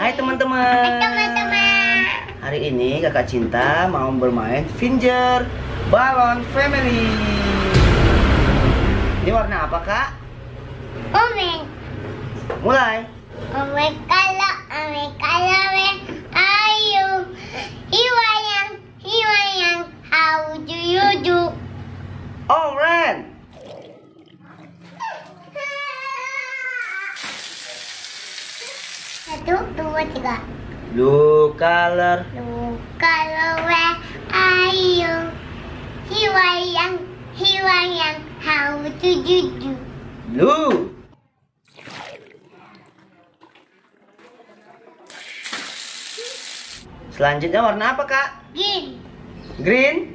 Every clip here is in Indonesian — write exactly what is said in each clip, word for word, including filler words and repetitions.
Hai teman-teman. Hai teman-teman. Hari ini kakak Cinta mau bermain Finger Balloon Family. Ini warna apa kak? Omen. Mulai. Omen kalau, omen kalau, ayo. Hiwayang, hiwayang, how do you do? Orange. Satu, dua, tiga. Blue color. Blue color, ayo. Hiwayang, hiwayang, how do you do? Blue. Selanjutnya warna apa kak? Green. Green.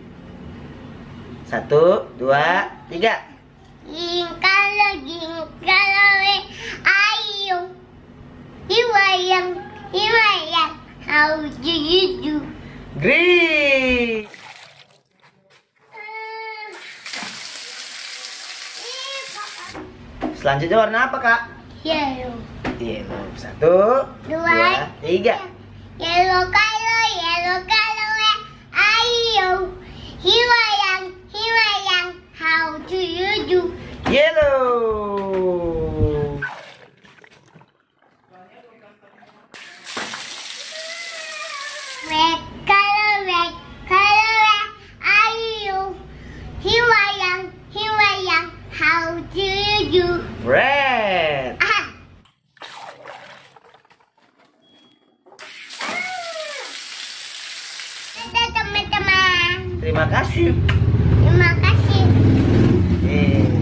Satu, dua, tiga. Green color, green color, ayo. Hiwayang, hiwayang, how do you do? Green. Selanjutnya warna apa kak? Yellow. Yellow. Satu, dua, tiga. Yellow color, yellow color, ayo. Hiwayang, hiwayang, how do you do? Yellow. Red color, red color, ayo. Hiwayang, hiwayang, how do you do? Red. Ah. Dadah teman-teman. Terima kasih. Terima kasih. Eh.